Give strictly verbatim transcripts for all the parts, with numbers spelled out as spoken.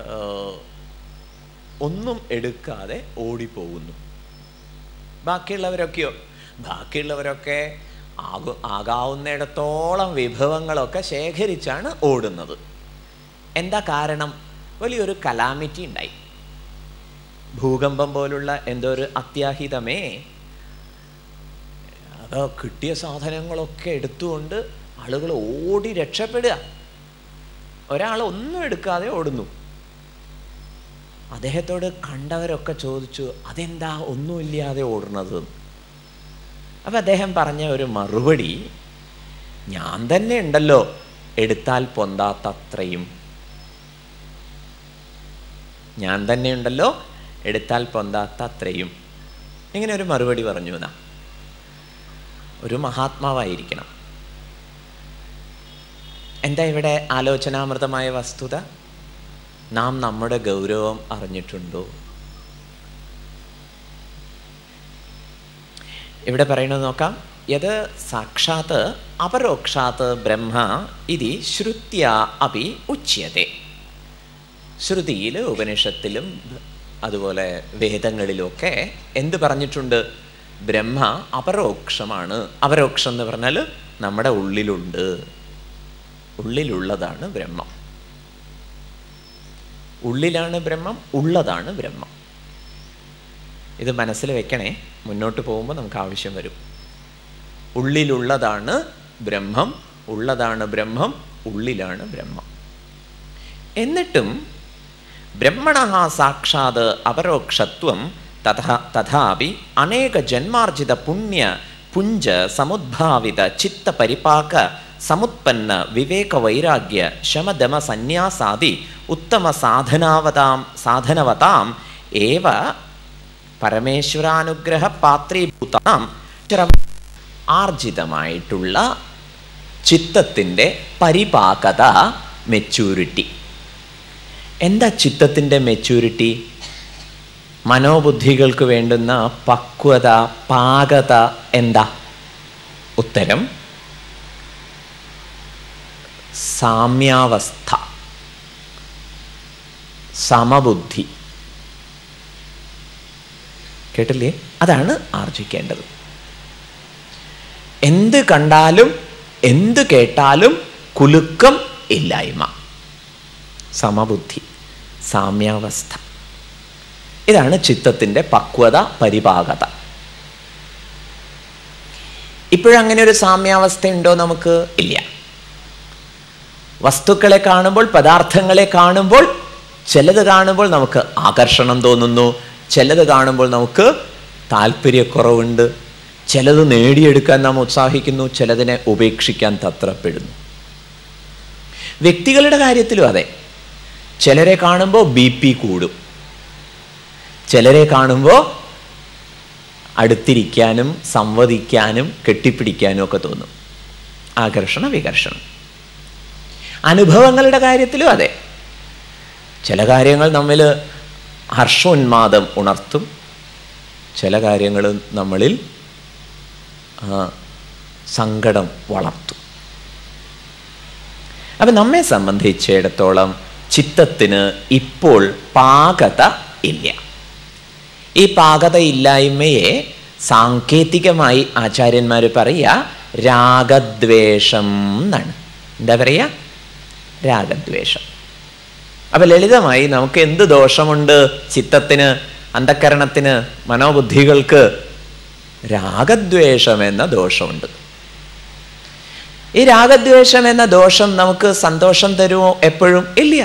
ഒന്നും എടുക്കാതെ ഓടിപ്പോകുന്നു. ബാക്കിയുള്ളവരൊക്കെയോ ബാക്കിയുള്ളവരൊക്കെ ആകു ആകാവുന്നിടത്തോളം വിഭവങ്ങളൊക്കെ ശേഖരിച്ചാണ് ഓടുന്നത്. എന്താ കാരണം? വലിയൊരു കലാമിറ്റി ഉണ്ടായി. ഭൂകമ്പം പോലുള്ള എന്തോ ഒരു അത്യാഹിതമേ, അത് കിട്ടിയ സാധനങ്ങളൊക്കെ എടുത്തുകൊണ്ട് ആളുകൾ ഓടി രക്ഷപ്പെടുക. ഒരാൾ ഒന്നും എടുക്കാതെ ഓടുന്നു. അദ്ദേഹത്തോട് കണ്ടവരൊക്കെ ചോദിച്ചു, അതെന്താ ഒന്നുമില്ലാതെ ഓടുന്നത്? അപ്പം അദ്ദേഹം പറഞ്ഞ ഒരു മറുപടി, ഞാൻ തന്നെ ഉണ്ടല്ലോ എടുത്താൽ പൊന്താത്തത്രയും. ഞാൻ തന്നെ ഉണ്ടല്ലോ എടുത്താൽ പൊന്താത്ത അത്രയും. ഇങ്ങനെ ഒരു മറുപടി പറഞ്ഞു. എന്നാ ഒരു മഹാത്മാവായിരിക്കണം. എന്താ ഇവിടെ ആലോചനാമൃതമായ വസ്തുത? നാം നമ്മുടെ ഗൗരവം അറിഞ്ഞിട്ടുണ്ടോ? ഇവിടെ പറയുന്നത് നോക്കാം. യത് സാക്ഷാത് അപരോക്ഷാത് ബ്രഹ്മ ഇതി ശ്രുത്യ അപി ഉച്യത്തെ. ശ്രുതിയിൽ, ഉപനിഷത്തിലും അതുപോലെ വേദങ്ങളിലുമൊക്കെ എന്ത് പറഞ്ഞിട്ടുണ്ട്? ബ്രഹ്മ അപരോക്ഷമാണ്. അപരോക്ഷം എന്ന് പറഞ്ഞാൽ നമ്മുടെ ഉള്ളിലുണ്ട്, ഉള്ളിലുള്ളതാണ് ബ്രഹ്മം. ഉള്ളിലാണ് ബ്രഹ്മം, ഉള്ളതാണ് ബ്രഹ്മം. ഇത് മനസ്സിൽ വെക്കണേ, മുന്നോട്ട് പോകുമ്പോൾ നമുക്ക് ആവശ്യം വരും. ഉള്ളിലുള്ളതാണ് ബ്രഹ്മം, ഉള്ളതാണ് ബ്രഹ്മം, ഉള്ളിലാണ് ബ്രഹ്മം. എന്നിട്ടും ബ്രഹ്മണഃ സാക്ഷാത് അപരോക്ഷത്വം തഥാ തഥാപി അനേക ജന്മാർജിത പുണ്യ പുഞ്ച സമുദ്ഭാവിത ചിത്ത പരിപാക സമുത്പന്ന വിവേക വൈരാഗ്യ ശമദമ സന്യാസാദി ഉത്തമ സാധനാവതാം സാധനവതാം ഏവ പരമേശ്വരാനുഗ്രഹ പാത്രീഭൂതാം ആർജിതമായിട്ടുള്ള ചിത്തത്തിൻ്റെ പരിപാകത, മെച്യൂരിറ്റി. എന്താ ചിത്തത്തിൻ്റെ മെച്യൂരിറ്റി? മനോബുദ്ധികൾക്ക് വേണ്ടുന്ന പക്വത, പാകത എന്താ? ഉത്തരം സാമ്യാവസ്ഥ, സമബുദ്ധി. കേട്ടില്ലേ? അതാണ് ആർജിക്കേണ്ടത്. എന്ത് കണ്ടാലും എന്ത് കേട്ടാലും കുലുക്കം ഇല്ലായ്മ, സമബുദ്ധി, സാമ്യാവസ്ഥ. ഇതാണ് ചിത്തത്തിൻ്റെ പക്വത, പരിപാകത. ഇപ്പോഴങ്ങനെ ഒരു സാമ്യാവസ്ഥ ഉണ്ടോ? നമുക്ക് ഇല്ല. വസ്തുക്കളെ കാണുമ്പോൾ, പദാർത്ഥങ്ങളെ കാണുമ്പോൾ, ചിലത് കാണുമ്പോൾ നമുക്ക് ആകർഷണം തോന്നുന്നു, ചിലത് കാണുമ്പോൾ നമുക്ക് താല്പര്യക്കുറവുണ്ട്, ചിലത് നേടിയെടുക്കാൻ നാം ഉത്സാഹിക്കുന്നു, ചിലതിനെ ഉപേക്ഷിക്കാൻ തത്രപ്പെടുന്നു. വ്യക്തികളുടെ കാര്യത്തിലും അതെ. ചിലരെ കാണുമ്പോൾ ബി പി കൂടും, ചിലരെ കാണുമ്പോൾ അടുത്തിരിക്കാനും സംവദിക്കാനും കെട്ടിപ്പിടിക്കാനും ഒക്കെ തോന്നും. ആകർഷണ വികർഷണം. അനുഭവങ്ങളുടെ കാര്യത്തിലും അതെ. ചില കാര്യങ്ങൾ നമ്മിൽ ഹർഷോന്മാദം ഉണർത്തും, ചില കാര്യങ്ങൾ നമ്മളിൽ സങ്കടം വളർത്തും. അപ്പം നമ്മെ സംബന്ധിച്ചിടത്തോളം ചിത്തത്തിന് ഇപ്പോൾ പാകത ഇല്ല. ഈ പാകത ഇല്ലായ്മയെ സാങ്കേതികമായി ആചാര്യന്മാർ പറയുക രാഗദ്വേഷം എന്നാണ്. എന്താ പറയുക? രാഗദ്വേഷം. അപ്പം ലളിതമായി നമുക്ക് എന്ത് ദോഷമുണ്ട്? ചിത്തത്തിന്, അന്ധക്കരണത്തിന്, മനോബുദ്ധികൾക്ക് രാഗദ്വേഷം എന്ന ദോഷമുണ്ട്. ഈ രാഗദ്വേഷം എന്ന ദോഷം നമുക്ക് സന്തോഷം തരുമോ? എപ്പോഴും ഇല്ല.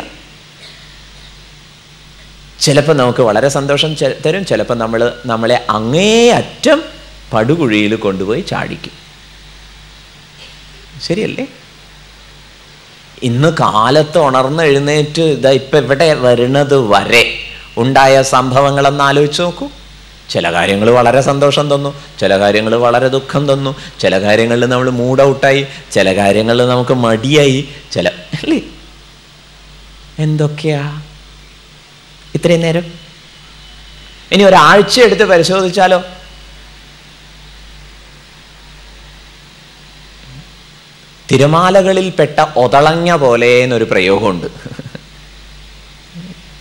ചിലപ്പോൾ നമുക്ക് വളരെ സന്തോഷം തരും, ചിലപ്പോൾ നമ്മൾ നമ്മളെ അങ്ങേയറ്റം പടുകുഴിയിൽ കൊണ്ടുപോയി ചാടിക്കും. ശരിയല്ലേ? ഇന്ന് കാലത്ത് ഉണർന്ന് എഴുന്നേറ്റ് ഇതാ ഇപ്പം ഇവിടെ വരുന്നത് വരെ ഉണ്ടായ സംഭവങ്ങളെന്ന് ആലോചിച്ച് നോക്കൂ. ചില കാര്യങ്ങൾ വളരെ സന്തോഷം തന്നു, ചില കാര്യങ്ങൾ വളരെ ദുഃഖം തന്നു, ചില കാര്യങ്ങളിൽ നമ്മൾ മൂഡ് ഔട്ടായി, ചില കാര്യങ്ങളിൽ നമുക്ക് മടിയായി, ചില അല്ലേ എന്തൊക്കെയാ ഇത്രയും നേരം. ഇനി ഒരാഴ്ച എടുത്ത് പരിശോധിച്ചാലോ? തിരമാലകളിൽപ്പെട്ട ഒതളങ്ങ പോലെ എന്നൊരു പ്രയോഗമുണ്ട്.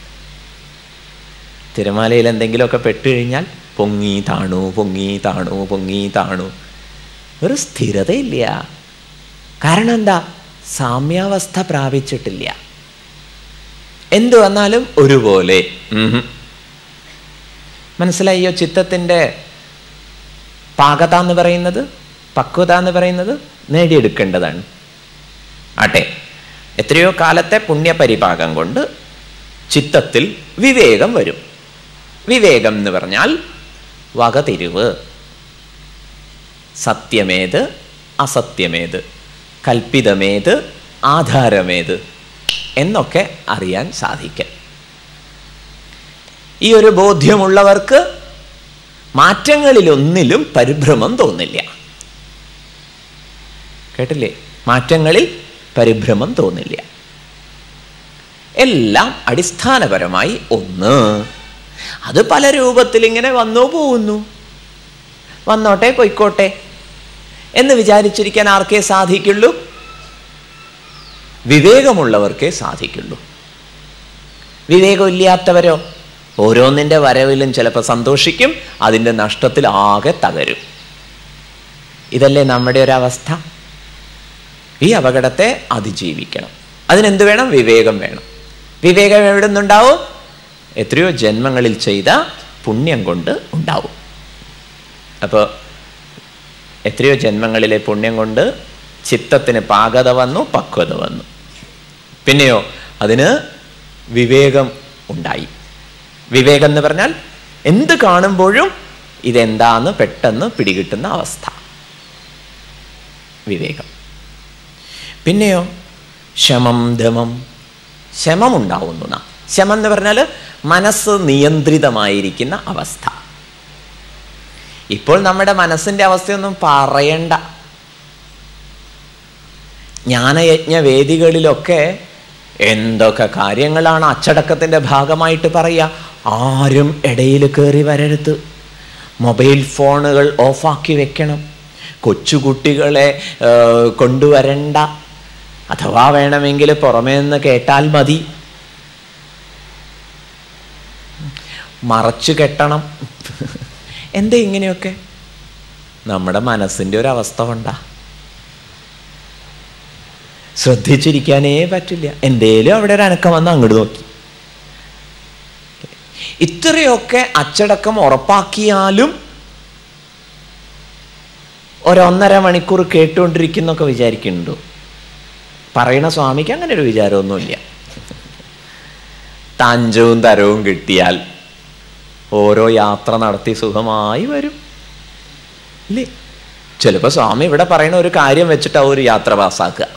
തിരമാലയിൽ എന്തെങ്കിലുമൊക്കെ പെട്ടു കഴിഞ്ഞാൽ പൊങ്ങി താണു പൊങ്ങി താണു പൊങ്ങി താണു, ഒരു സ്ഥിരതയില്ല. കാരണം എന്താ? സാമ്യാവസ്ഥ പ്രാപിച്ചിട്ടില്ല. എന്തു വന്നാലും ഒരുപോലെ. മനസ്സിലായോ? ചിത്തത്തിൻ്റെ പാകത എന്ന് പറയുന്നത്, പക്വത എന്ന് പറയുന്നത് നേടിയെടുക്കേണ്ടതാണ്. ആട്ടെ, എത്രയോ കാലത്തെ പുണ്യപരിപാകം കൊണ്ട് ചിത്തത്തിൽ വിവേകം വരും. വിവേകം എന്ന് പറഞ്ഞാൽ വകതിരിവ്. സത്യമേത് അസത്യമേത്, കൽപ്പിതമേത് ആധാരമേത് എന്നൊക്കെ അറിയാൻ സാധിക്കും. ഈ ഒരു ബോധ്യമുള്ളവർക്ക് മാറ്റങ്ങളിലൊന്നിലും പരിഭ്രമം തോന്നില്ല. കേട്ടില്ലേ? മാറ്റങ്ങളിൽ പരിഭ്രമം തോന്നില്ല. എല്ലാം അടിസ്ഥാനപരമായി ഒന്ന്. അത് പല രൂപത്തിൽ ഇങ്ങനെ വന്നോ പോകുന്നു, വന്നോട്ടെ പൊയ്ക്കോട്ടെ എന്ന് വിചാരിച്ചിരിക്കാൻ ആർക്കേ സാധിക്കുള്ളൂ? വിവേകമുള്ളവർക്കേ സാധിക്കുള്ളൂ. വിവേകമില്ലാത്തവരോ ഓരോന്നിൻ്റെ വരവിലും ചിലപ്പോൾ സന്തോഷിക്കും, അതിൻ്റെ നഷ്ടത്തിൽ ആകെ തകരും. ഇതല്ലേ നമ്മുടെ ഒരവസ്ഥ? ഈ അപകടത്തെ അതിജീവിക്കണം. അതിനെന്ത് വേണം? വിവേകം വേണം. വിവേകം എവിടെ നിന്നുണ്ടാവും? എത്രയോ ജന്മങ്ങളിൽ ചെയ്ത പുണ്യം കൊണ്ട് ഉണ്ടാവും. അപ്പോൾ എത്രയോ ജന്മങ്ങളിലെ പുണ്യം കൊണ്ട് ചിത്തത്തിന് പാകത വന്നു, പക്വത വന്നു. പിന്നെയോ അതിന് വിവേകം ഉണ്ടായി. വിവേകം എന്ന് പറഞ്ഞാൽ എന്ത് കാണുമ്പോഴും ഇതെന്താന്ന് പെട്ടെന്ന് പിടികിട്ടുന്ന അവസ്ഥ, വിവേകം. പിന്നെയോ ശമം ദമം, ശമം ഉണ്ടാവുന്നു. ശമം എന്ന് പറഞ്ഞാൽ മനസ്സ് നിയന്ത്രിതമായിരിക്കുന്ന അവസ്ഥ. ഇപ്പോൾ നമ്മുടെ മനസ്സിൻ്റെ അവസ്ഥയൊന്നും പറയണ്ട. ജ്ഞാനയജ്ഞ വേദികളിലൊക്കെ എന്തൊക്കെ കാര്യങ്ങളാണ് അച്ചടക്കത്തിൻ്റെ ഭാഗമായിട്ട് പറയുക. ആരും ഇടയിൽ കയറി വരരുത്, മൊബൈൽ ഫോണുകൾ ഓഫാക്കി വെക്കണം, കൊച്ചുകുട്ടികളെ കൊണ്ടുവരണ്ട, അഥവാ വേണമെങ്കിൽ പുറമേ നിന്ന് കേട്ടാൽ മതി, മറച്ചു കെട്ടണം. എന്താ ഇങ്ങനെയൊക്കെ? നമ്മുടെ മനസ്സിൻ്റെ ഒരു അവസ്ഥ കൊണ്ടാ. ശ്രദ്ധിച്ചിരിക്കാനേ പറ്റില്ല. എന്തേലും അവിടെ ഒരു അനക്കം വന്ന് അങ്ങോട്ട് നോക്കി. ഇത്രയൊക്കെ അച്ചടക്കം ഉറപ്പാക്കിയാലും ഒരൊന്നര മണിക്കൂർ കേട്ടുകൊണ്ടിരിക്കുന്നൊക്കെ വിചാരിക്കുന്നുണ്ടോ? പറയണ സ്വാമിക്ക് അങ്ങനെ ഒരു വിചാരമൊന്നുമില്ല. തഞ്ചവും തരവും കിട്ടിയാൽ ഓരോ യാത്ര നടത്തി സുഖമായി വരും ഇല്ലേ? ചിലപ്പോൾ സ്വാമി ഇവിടെ പറയുന്ന ഒരു കാര്യം വെച്ചിട്ട് ആ ഒരു യാത്ര പാസ്സാക്കുക.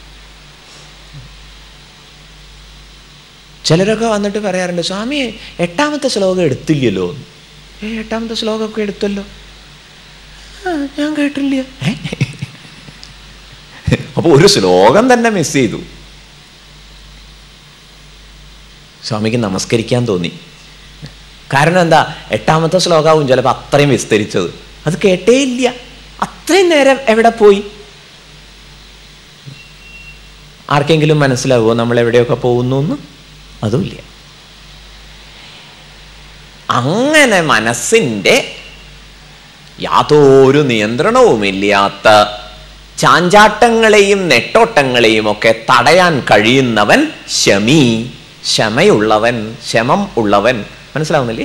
ചിലരൊക്കെ വന്നിട്ട് പറയാറുണ്ട്, സ്വാമി എട്ടാമത്തെ ശ്ലോകം എടുത്തില്ലല്ലോ. ഏ എട്ടാമത്തെ ശ്ലോകമൊക്കെ എടുത്തല്ലോ. ആ ഞാൻ കേട്ടില്ല. അപ്പോൾ ഒരു ശ്ലോകം തന്നെ മിസ് ചെയ്തു. സ്വാമിക്ക് നമസ്കരിക്കാൻ തോന്നി. കാരണം എന്താ? എട്ടാമത്തെ ശ്ലോകവും ചിലപ്പോൾ അത്രയും വിസ്തരിച്ചത് അത് കേട്ടേ ഇല്ല. അത്രയും നേരം എവിടെ പോയി? ആർക്കെങ്കിലും മനസ്സിലാവുമോ നമ്മൾ എവിടെയൊക്കെ പോകുന്നു എന്ന്? അതുമില്ല. അങ്ങനെ മനസ്സിൻ്റെ യാതൊരു നിയന്ത്രണവുമില്ലാത്ത ചാഞ്ചാട്ടങ്ങളെയും നെട്ടോട്ടങ്ങളെയും ഒക്കെ തടയാൻ കഴിയുന്നവൻ ശമി, ശമയുള്ളവൻ, ശമം ഉള്ളവൻ. മനസ്സിലാവുന്നില്ലേ?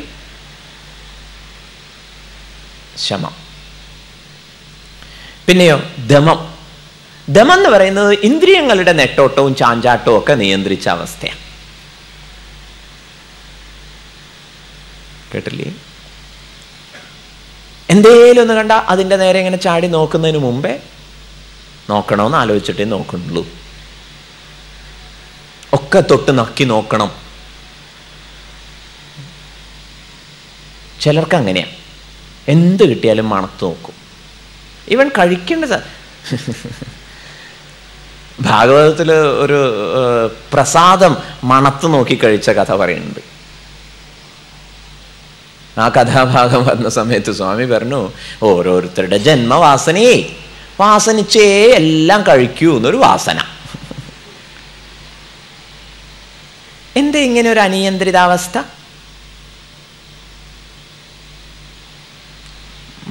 ശമം. പിന്നെയോ ദമം. ദമം എന്ന് പറയുന്നത് ഇന്ദ്രിയങ്ങളുടെ നെട്ടോട്ടവും ചാഞ്ചാട്ടവും ഒക്കെ നിയന്ത്രിച്ച അവസ്ഥയാണ്. കേട്ടില്ലേ? എന്തേലും ഒന്ന് കണ്ട അതിൻ്റെ നേരെ ഇങ്ങനെ ചാടി നോക്കുന്നതിന് മുമ്പേ നോക്കണമെന്ന് ആലോചിച്ചിട്ടേ നോക്കണുള്ളൂ. ഒക്കെ തൊട്ട് നക്കി നോക്കണം. ചിലർക്ക് അങ്ങനെയാണ്. എന്ത് കിട്ടിയാലും മണത്ത് നോക്കും. ഇവൻ കഴിക്കേണ്ട ഭാഗവതത്തിൽ ഒരു പ്രസാദം മണത്ത് നോക്കി കഴിച്ച കഥ പറയുന്നുണ്ട്. ആ കഥാഭാഗം വന്ന സമയത്ത് സ്വാമി പറഞ്ഞു, ഓരോരുത്തരുടെ ജന്മവാസനയെ വാസനിച്ചേ എല്ലാം കഴിക്കൂ എന്നൊരു വാസന. എന്താ ഇങ്ങനെ ഒരു അനിയന്ത്രിതാവസ്ഥ?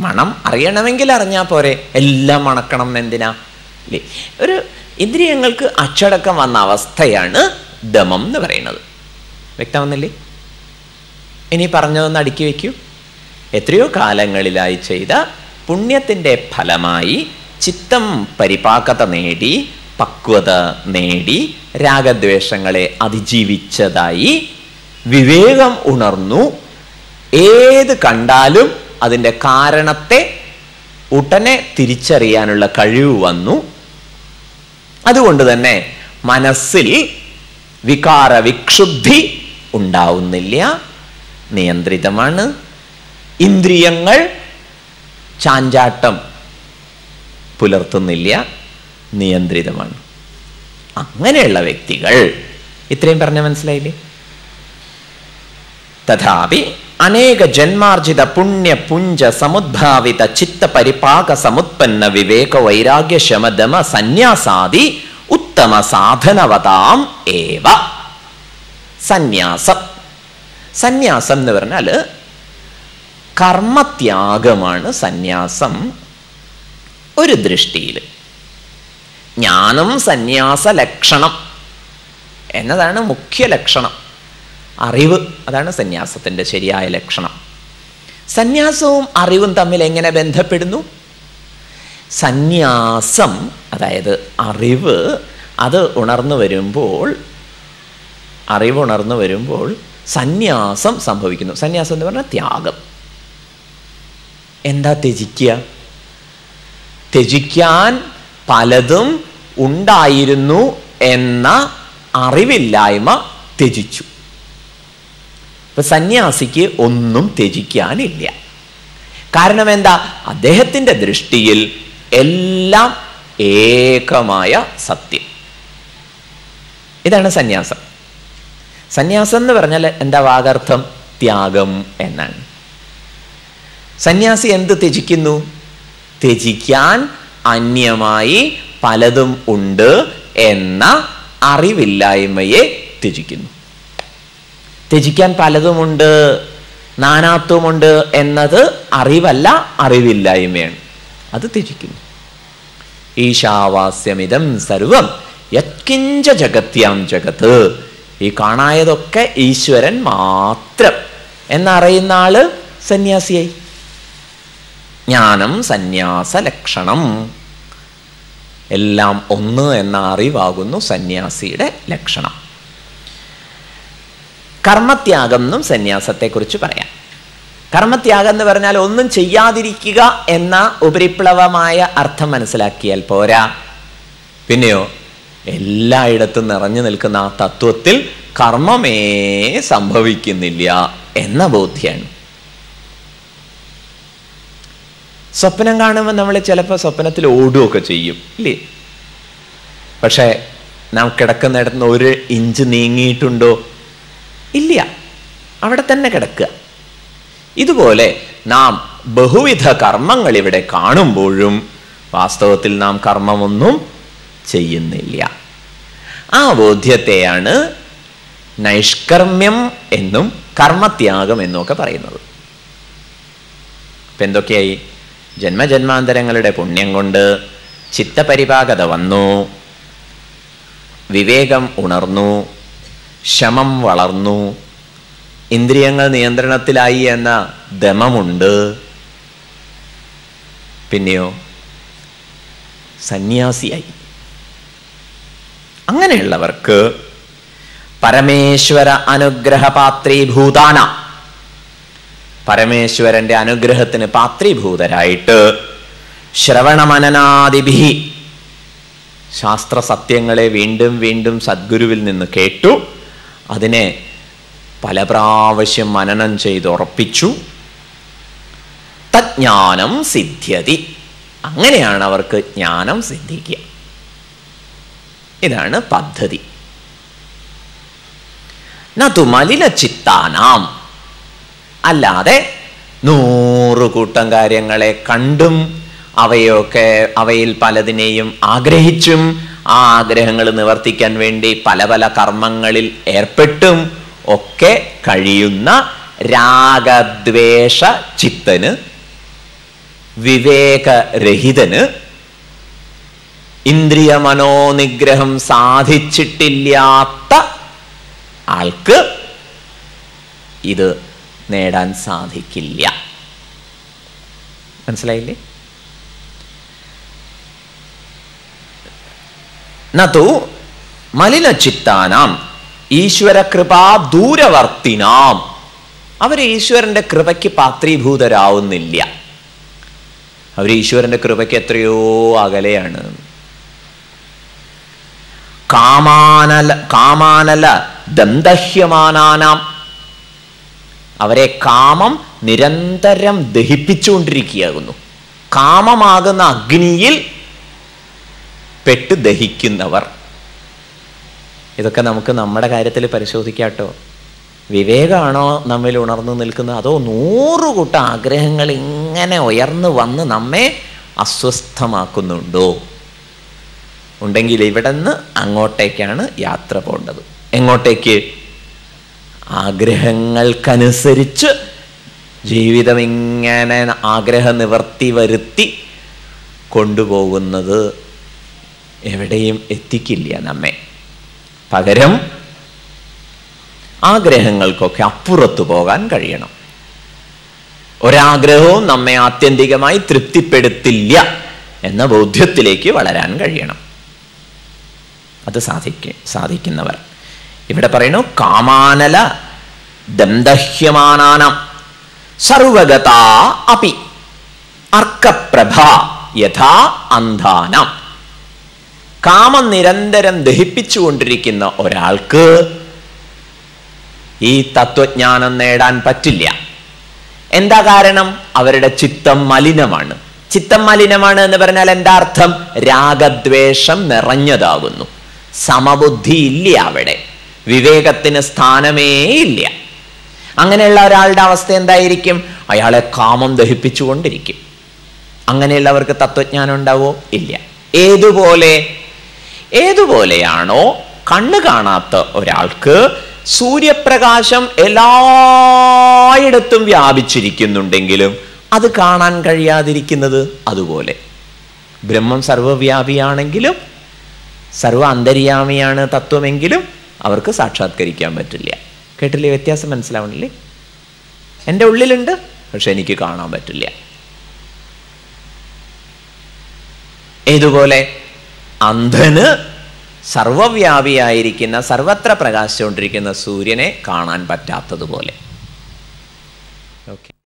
മണം അറിയണമെങ്കിൽ അറിഞ്ഞാൽ പോരെ, എല്ലാം മണക്കണം എന്തിനാ അല്ലേ? ഒരു ഇന്ദ്രിയങ്ങൾക്ക് അച്ചടക്കം വന്ന അവസ്ഥയാണ് ദമം എന്ന് പറയുന്നത്. വ്യക്തമാവുന്നില്ലേ? ഇനി പറഞ്ഞതൊന്ന് അടുക്കി വയ്ക്കൂ. എത്രയോ കാലങ്ങളിലായി ചെയ്ത പുണ്യത്തിൻ്റെ ഫലമായി ചിത്തം പരിപാകത നേടി, പക്വത നേടി, രാഗദ്വേഷങ്ങളെ അതിജീവിച്ചതായി വിവേകം ഉണർന്നു. ഏത് കണ്ടാലും അതിൻ്റെ കാരണത്തെ ഉടനെ തിരിച്ചറിയാനുള്ള കഴിവ് വന്നു. അതുകൊണ്ട് തന്നെ മനസ്സിൽ വികാര വിക്ഷുബ്ധി ഉണ്ടാവുന്നില്ല, നിയന്ത്രിതമാണ്. ഇന്ദ്രിയങ്ങൾ ചാഞ്ചാട്ടം പുലർത്തുന്നില്ല, നിയന്ത്രിതമാണ്. അങ്ങനെയുള്ള വ്യക്തികൾ, ഇത്രയും പറഞ്ഞ മനസ്സിലായില്ലേ? തഥാപി അനേക ജന്മാർജിത പുണ്യ പുഞ്ച സമുദ്ഭാവിത ചിത്ത പരിപാക സമുത്പന്ന വിവേക വൈരാഗ്യ ശമദമ സന്യാസാദി ഉത്തമ സാധനവതാം ഏവ. സന്യാസം, സന്യാസം എന്ന് പറഞ്ഞാൽ കർമ്മത്യാഗമാണ് സന്യാസം. ഒരു ദൃഷ്ടിയിൽ ജ്ഞാനം സന്യാസ ലക്ഷണം എന്നതാണ് മുഖ്യ ലക്ഷണം. അറിവ്, അതാണ് സന്യാസത്തിൻ്റെ ശരിയായ ലക്ഷണം. സന്യാസവും അറിവും തമ്മിൽ എങ്ങനെ ബന്ധപ്പെടുന്നു? സന്യാസം, അതായത് അറിവ്, അത് ഉണർന്നു വരുമ്പോൾ, അറിവ് ഉണർന്നു വരുമ്പോൾ സന്യാസം സംഭവിക്കുന്നു. സന്യാസം എന്ന് പറഞ്ഞാൽ ത്യാഗം. എന്താ ത്യജിക്കുക? ത്യജിക്കാൻ പലതും ഉണ്ടായിരുന്നു എന്ന അറിവില്ലായ്മ ത്യജിച്ചു. ഇപ്പൊ സന്യാസിക്ക് ഒന്നും ത്യജിക്കാനില്ല. കാരണം എന്താ? അദ്ദേഹത്തിൻ്റെ ദൃഷ്ടിയിൽ എല്ലാം ഏകമായ സത്യം. ഇതാണ് സന്യാസം. സന്യാസം എന്ന് പറഞ്ഞാൽ എന്താ വാഗർത്ഥം? ത്യാഗം എന്നാണ്. സന്യാസി എന്ത് ത്യജിക്കുന്നു? ത്യജിക്കാൻ അന്യമായി പലതും ഉണ്ട് എന്ന അറിവില്ലായ്മയെ ത്യജിക്കുന്നു. ത്യജിക്കാൻ പലതുമുണ്ട്, നാനാത്വമുണ്ട് എന്നത് അറിവല്ല, അറിവില്ലായ്മയാണ്. അത് ത്യജിക്കുന്നു. ഈശാവാസ്യമിതം സർവം യത്കിഞ്ച ജഗത്യാം ജഗത്ത്. ഈ കാണായതൊക്കെ ഈശ്വരൻ മാത്രം എന്നറിയുന്ന ആള് സന്യാസിയായി. ജ്ഞാനം സന്യാസ ലക്ഷണം. എല്ലാം ഒന്ന് എന്ന അറിവാകുന്നു സന്യാസിയുടെ ലക്ഷണം. കർമ്മത്യാഗം എന്നും സന്യാസത്തെക്കുറിച്ച് പറയാം. കർമ്മത്യാഗം എന്ന് പറഞ്ഞാൽ ഒന്നും ചെയ്യാതിരിക്കുക എന്ന ഉപരിപ്ലവമായ അർത്ഥം മനസ്സിലാക്കിയാൽ പോരാ. പിന്നെയോ എല്ലായിടത്തും നിറഞ്ഞു നിൽക്കുന്ന ആ തത്വത്തിൽ കർമ്മമേ സംഭവിക്കുന്നില്ല എന്ന ബോധ്യമാണ്. സ്വപ്നം കാണുമ്പോൾ നമ്മൾ ചിലപ്പോൾ സ്വപ്നത്തിൽ ഓടുകയൊക്കെ ചെയ്യും, ഇല്ലേ? പക്ഷേ നാം കിടക്കുന്നിടത്ത് നിന്ന് ഒരു ഇഞ്ച് നീങ്ങിയിട്ടുണ്ടോ? ഇല്ല, അവിടെ തന്നെ കിടക്കുക. ഇതുപോലെ നാം ബഹുവിധ കർമ്മങ്ങൾ ഇവിടെ കാണുമ്പോഴും വാസ്തവത്തിൽ നാം കർമ്മമൊന്നും ചെയ്യുന്നില്ല. ആ ബോധ്യത്തെയാണ് നൈഷ്കർമ്മ്യം എന്നും കർമ്മത്യാഗം എന്നും ഒക്കെ പറയുന്നത്. ഇപ്പം എന്തൊക്കെയായി? ജന്മജന്മാന്തരങ്ങളുടെ പുണ്യം കൊണ്ട് ചിത്തപരിപാകത വന്നു, വിവേകം ഉണർന്നു, ശമം വളർന്നു, ഇന്ദ്രിയങ്ങൾ നിയന്ത്രണത്തിലായി എന്ന ദമമുണ്ട്. പിന്നെയോ സന്യാസിയായി. അങ്ങനെയുള്ളവർക്ക് പരമേശ്വര അനുഗ്രഹപാത്രീഭൂതാന, പരമേശ്വരന്റെ അനുഗ്രഹത്തിന് പാത്രീഭൂതരായിട്ട് ശ്രവണമനനാദിഭി, ശാസ്ത്ര സത്യങ്ങളെ വീണ്ടും വീണ്ടും സദ്ഗുരുവിൽ നിന്ന് കേട്ടു, അതിനെ പല പ്രാവശ്യം മനനം ചെയ്ത് ഉറപ്പിച്ചു. തജ്ഞാനം സിദ്ധ്യതി, അങ്ങനെയാണ് അവർക്ക് ജ്ഞാനം സിദ്ധിക്കുക. ഇതാണ് പദ്ധതി. നതു മലിന ചിത്താനാം, അല്ലാതെ നൂറു കൂട്ടം കാര്യങ്ങളെ കണ്ടും അവയൊക്കെ അവയിൽ പലതിനെയും ആഗ്രഹിച്ചും ആ ആഗ്രഹങ്ങൾ നിവർത്തിക്കാൻ വേണ്ടി പല പല കർമ്മങ്ങളിൽ ഏർപ്പെട്ടും ഒക്കെ കഴിയുന്ന രാഗദ്വേഷ ചിത്തന് വിവേകരഹിതന്, ഇന്ദ്രിയ മനോനിഗ്രഹം സാധിച്ചിട്ടില്ലാത്ത ആൾക്ക് ഇത് നേടാൻ സാധിക്കില്ല. മനസ്സിലായില്ലേ? നതു മലിനചിത്താനാം ഈശ്വരകൃപാ ദൂരവർത്തിനാം, അവർ ഈശ്വരന്റെ കൃപയ്ക്ക് പാത്രീഭൂതരാവുന്നില്ല. അവർ ഈശ്വരന്റെ കൃപയ്ക്ക് എത്രയോ അകലെയാണ്. കാമാനല കാമാനല ദന്തഹ്യമാനാനാം, അവരെ കാമം നിരന്തരം ദഹിപ്പിച്ചുകൊണ്ടിരിക്കുകയാകുന്നു. കാമമാകുന്ന അഗ്നിയിൽ പെട്ട് ദഹിക്കുന്നവർ. ഇതൊക്കെ നമുക്ക് നമ്മുടെ കാര്യത്തിൽ പരിശോധിക്കാട്ടോ. വിവേകമാണോ നമ്മിൽ ഉണർന്നു നിൽക്കുന്നത്, അതോ നൂറുകൂട്ട ആഗ്രഹങ്ങൾ ഇങ്ങനെ ഉയർന്നു വന്ന് നമ്മെ അസ്വസ്ഥമാക്കുന്നുണ്ടോ? ഉണ്ടെങ്കിൽ ഇവിടെ നിന്ന് അങ്ങോട്ടേക്കാണ് യാത്ര പോകേണ്ടത്. എങ്ങോട്ടേക്ക്? ആഗ്രഹങ്ങൾക്കനുസരിച്ച് ജീവിതം ഇങ്ങനെ ആഗ്രഹ നിവർത്തി വരുത്തി കൊണ്ടുപോകുന്നത് എവിടെയും എത്തിക്കില്ല നമ്മെ. പകരം ആഗ്രഹങ്ങൾക്കൊക്കെ അപ്പുറത്തു പോകാൻ കഴിയണം. ഒരാഗ്രഹവും നമ്മെ ആത്യന്തികമായി തൃപ്തിപ്പെടുത്തില്ല എന്ന ബോധ്യത്തിലേക്ക് വളരാൻ കഴിയണം. അത് സാധിക്ക സാധിക്കുന്നവർ ഇവിടെ പറയുന്നു കാമാനല ദന്തഹ്യമാനാനാം സർവഗതാ അപി അർക്കപ്രഭ യഥാ അന്ധാനാം. കാമം നിരന്തരം ദഹിപ്പിച്ചുകൊണ്ടിരിക്കുന്ന ഒരാൾക്ക് ഈ തത്വജ്ഞാനം നേടാൻ പറ്റില്ല. എന്താ കാരണം? അവരുടെ ചിത്തം മലിനമാണ്. ചിത്തം മലിനമാണ് എന്ന് പറഞ്ഞാൽ എന്താ അർത്ഥം? രാഗദ്വേഷം നിറഞ്ഞതാകുന്നു. സമബുദ്ധി ഇല്ല അവിടെ, വിവേകത്തിന് സ്ഥാനമേ ഇല്ല. അങ്ങനെയുള്ള ഒരാളുടെ അവസ്ഥ എന്തായിരിക്കും? അയാളെ കാമം ദഹിപ്പിച്ചുകൊണ്ടിരിക്കും. അങ്ങനെയുള്ളവർക്ക് തത്വജ്ഞാനം ഉണ്ടാവോ? ഇല്ല. ഏതുപോലെ ഏതുപോലെയാണോ കണ്ണ് കാണാത്ത ഒരാൾക്ക് സൂര്യപ്രകാശം എല്ലായിടത്തും വ്യാപിച്ചിരിക്കുന്നുണ്ടെങ്കിലും അത് കാണാൻ കഴിയാതിരിക്കുന്നത്, അതുപോലെ ബ്രഹ്മം സർവവ്യാപിയാണെങ്കിലും സർവ അന്തര്യാമിയാണ് തത്വമെങ്കിലും അവർക്ക് സാക്ഷാത്കരിക്കാൻ പറ്റില്ല. കേട്ടില്ലേ? വ്യത്യാസം മനസ്സിലാവണില്ലേ? എൻ്റെ ഉള്ളിലുണ്ട്, പക്ഷെ എനിക്ക് കാണാൻ പറ്റില്ല. ഏതുപോലെ? അന്ധന് സർവവ്യാപിയായിരിക്കുന്ന സർവത്ര പ്രകാശിച്ചുകൊണ്ടിരിക്കുന്ന സൂര്യനെ കാണാൻ പറ്റാത്തതുപോലെ. ഓക്കെ.